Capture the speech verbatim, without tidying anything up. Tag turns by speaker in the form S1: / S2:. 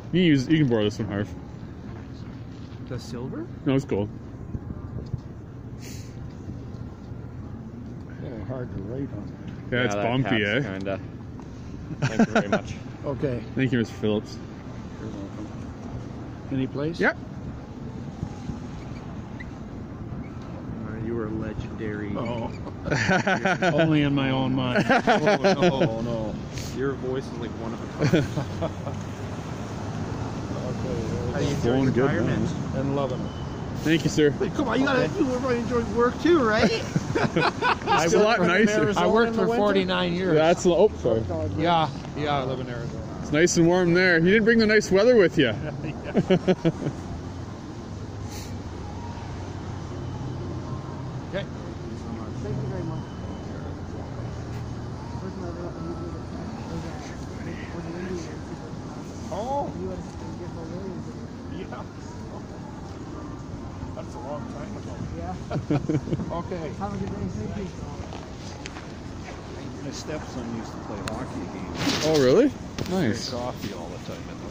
S1: You can use. You can borrow this one, Harv.
S2: The silver?
S1: No, it's gold.
S3: Oh, hard to write on.
S1: Yeah, yeah, it's bumpy, eh?
S4: Kinda. Thank you very much.
S3: Okay.
S1: Thank you, Mister Phillips.
S3: You're welcome. Any place?
S1: Yep.
S2: Uh, you were legendary.
S3: Oh. Only in my own mind.
S2: Oh, no, no. Your voice is like one of a kind. How do you enjoy
S1: Going good,
S2: retirement?
S1: man.
S3: And loving it.
S1: Thank you, sir.
S2: Wait, come on, you gotta. You were enjoying work too, right?
S1: It's a lot nicer.
S3: I worked for forty-nine years.
S1: That's oh, sorry.
S3: Yeah, yeah, I live in Arizona.
S1: It's nice and warm there. You didn't bring the nice weather with you.
S3: Yeah. Okay.
S5: Thank you very much.
S3: Oh. Yeah. That's a long time ago.
S5: Yeah.
S3: Okay.
S5: Have a good day. Thank you.
S3: My stepson used to play hockey games.
S1: Oh, really?
S3: Drink
S1: Nice.
S3: coffee all the time.